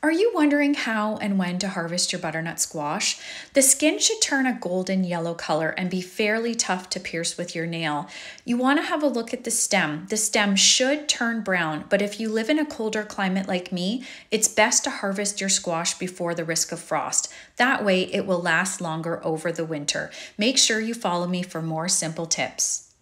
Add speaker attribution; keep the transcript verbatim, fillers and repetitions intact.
Speaker 1: Are you wondering how and when to harvest your butternut squash? The skin should turn a golden yellow color and be fairly tough to pierce with your nail. You want to have a look at the stem. The stem should turn brown, but if you live in a colder climate like me, it's best to harvest your squash before the risk of frost. That way it will last longer over the winter. Make sure you follow me for more simple tips.